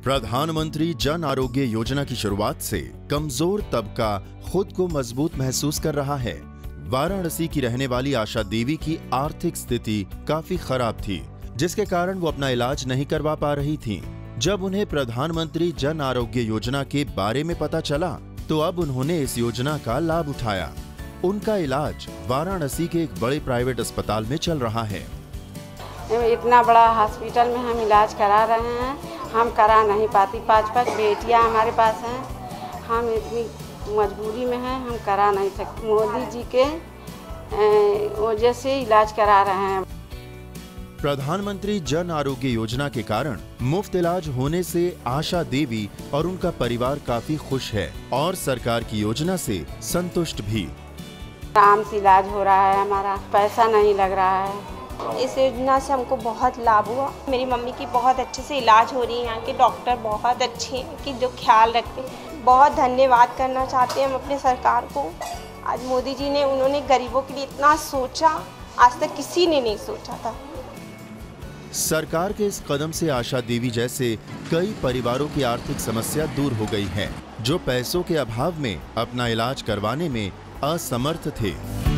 प्रधानमंत्री जन आरोग्य योजना की शुरुआत से कमजोर तबका खुद को मजबूत महसूस कर रहा है। वाराणसी की रहने वाली आशा देवी की आर्थिक स्थिति काफी खराब थी, जिसके कारण वो अपना इलाज नहीं करवा पा रही थीं। जब उन्हें प्रधानमंत्री जन आरोग्य योजना के बारे में पता चला तो अब उन्होंने इस योजना का लाभ उठाया। उनका इलाज वाराणसी के एक बड़े प्राइवेट अस्पताल में चल रहा है। इतना बड़ा हॉस्पिटल में हम इलाज करा रहे हैं, हम करा नहीं पाती। 5-5 बेटियां हमारे पास हैं, हम इतनी मजबूरी में हैं, हम करा नहीं सकते। मोदी जी के वजह से इलाज करा रहे हैं। प्रधानमंत्री जन आरोग्य योजना के कारण मुफ्त इलाज होने से आशा देवी और उनका परिवार काफी खुश है और सरकार की योजना से संतुष्ट भी। आराम से इलाज हो रहा है, हमारा पैसा नहीं लग रहा है। इस योजना से हमको बहुत लाभ हुआ। मेरी मम्मी की बहुत अच्छे से इलाज हो रही है। यहाँ के डॉक्टर बहुत अच्छे हैं कि जो ख्याल रखते हैं। बहुत धन्यवाद करना चाहते हैं हम अपने सरकार को। आज मोदी जी ने उन्होंने गरीबों के लिए इतना सोचा, आज तक किसी ने नहीं सोचा था। सरकार के इस कदम से आशा देवी जैसे कई परिवारों की आर्थिक समस्या दूर हो गई है, जो पैसों के अभाव में अपना इलाज करवाने में असमर्थ थे।